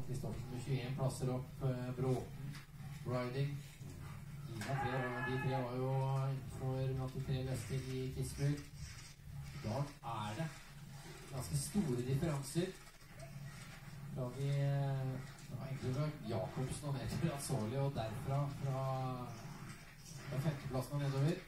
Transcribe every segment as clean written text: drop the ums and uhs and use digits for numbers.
Kristoffersen med 21 plasser opp. Bråten, Riding. De tre var jo for blant de tre beste i Kitzbühel. I dag det ganske store differanser. Da vi egentlig fra Jakobsen og ned til Razzoli, og derfra fra femteplassen og nedover.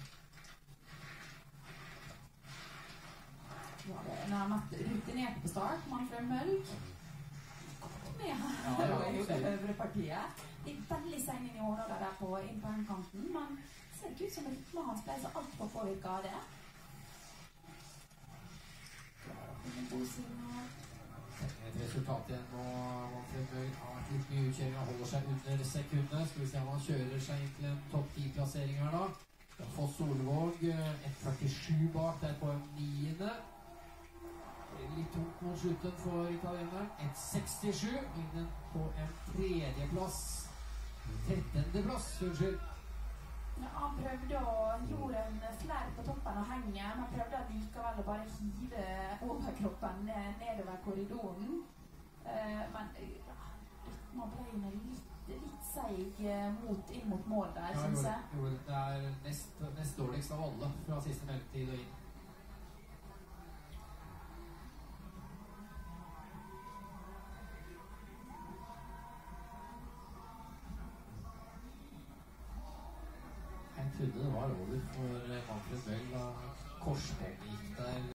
Ja, det er nærmest rutinert på start. Manfred Mølg med her i det øvre partiet. De er veldig seng inn i årdager der på innpåhenkanten, men det ser ikke ut som rytmen hans ble så alt for påvirket av det. En god signal. Et resultat igjen nå. Manfred Mølg har litt mye utkjøring og holder seg under sekundet. Skal vi se om han kjører seg inn til en topp 10-plassering her da. Foss Solvåg 1,47 bak der på en 9. Litt tungt mot slutten for italieneren. 1,67 innen på en 3. plass. 13. plass, unnskyld. Ja, han prøvde gjorde en flere på toppen av hengen, men prøvde likevel å bare hive overkroppen nedover korridoren. Men man ble litt seig inn mot mål der, synes jeg. Det nest dårligst av alle fra siste mellomtid og inn. Jeg trodde det var over for Manfred Mølg da korsbåndet gikk der.